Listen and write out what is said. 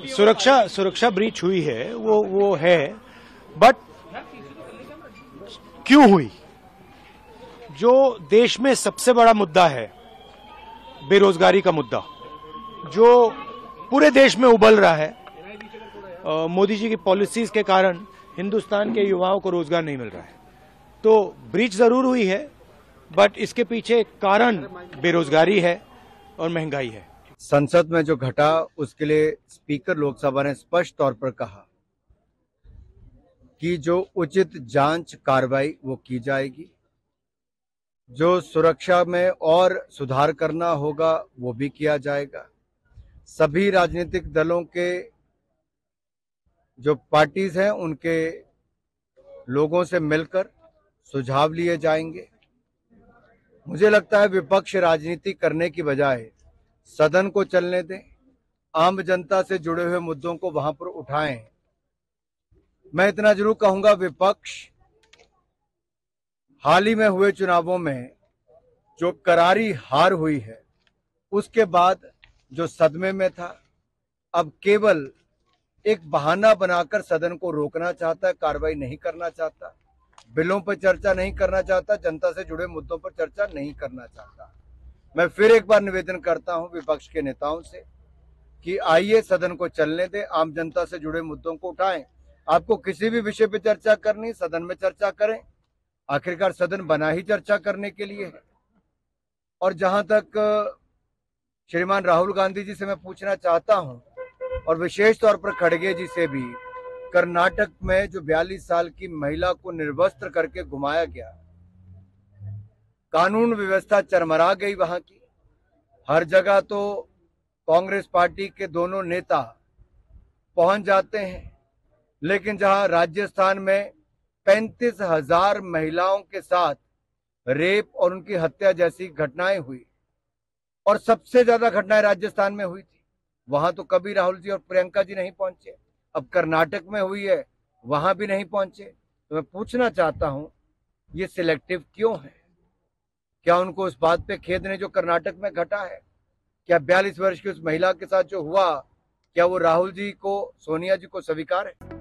सुरक्षा ब्रीच हुई है, वो है, बट क्यों हुई? जो देश में सबसे बड़ा मुद्दा है, बेरोजगारी का मुद्दा, जो पूरे देश में उबल रहा है, मोदी जी की पॉलिसीज के कारण हिंदुस्तान के युवाओं को रोजगार नहीं मिल रहा है। तो ब्रीच जरूर हुई है, बट इसके पीछे कारण बेरोजगारी है और महंगाई है। संसद में जो घटा उसके लिए स्पीकर लोकसभा ने स्पष्ट तौर पर कहा कि जो उचित जांच कार्रवाई वो की जाएगी, जो सुरक्षा में और सुधार करना होगा वो भी किया जाएगा। सभी राजनीतिक दलों के जो पार्टीज हैं उनके लोगों से मिलकर सुझाव लिए जाएंगे। मुझे लगता है विपक्ष राजनीति करने की बजाय सदन को चलने दें, आम जनता से जुड़े हुए मुद्दों को वहां पर उठाएं। मैं इतना जरूर कहूंगा, विपक्ष हाल ही में हुए चुनावों में जो करारी हार हुई है उसके बाद जो सदमे में था, अब केवल एक बहाना बनाकर सदन को रोकना चाहता है, कार्रवाई नहीं करना चाहता, बिलों पर चर्चा नहीं करना चाहता, जनता से जुड़े मुद्दों पर चर्चा नहीं करना चाहता। मैं फिर एक बार निवेदन करता हूं विपक्ष के नेताओं से कि आइए सदन को चलने दें, आम जनता से जुड़े मुद्दों को उठाएं। आपको किसी भी विषय पर चर्चा करनी, सदन में चर्चा करें। आखिरकार सदन बना ही चर्चा करने के लिए है। और जहां तक श्रीमान राहुल गांधी जी से मैं पूछना चाहता हूं, और विशेष तौर पर खड़गे जी से भी, कर्नाटक में जो 42 साल की महिला को निर्वस्त्र करके घुमाया गया, कानून व्यवस्था चरमरा गई वहां की। हर जगह तो कांग्रेस पार्टी के दोनों नेता पहुंच जाते हैं, लेकिन जहां राजस्थान में 35,000 महिलाओं के साथ रेप और उनकी हत्या जैसी घटनाएं हुई, और सबसे ज्यादा घटनाएं राजस्थान में हुई थी, वहां तो कभी राहुल जी और प्रियंका जी नहीं पहुंचे। अब कर्नाटक में हुई है, वहां भी नहीं पहुंचे। तो मैं पूछना चाहता हूं, ये सिलेक्टिव क्यों है? क्या उनको उस बात पे खेद नहीं जो कर्नाटक में घटा है? क्या 42 वर्ष की उस महिला के साथ जो हुआ, क्या वो राहुल जी को, सोनिया जी को स्वीकार है?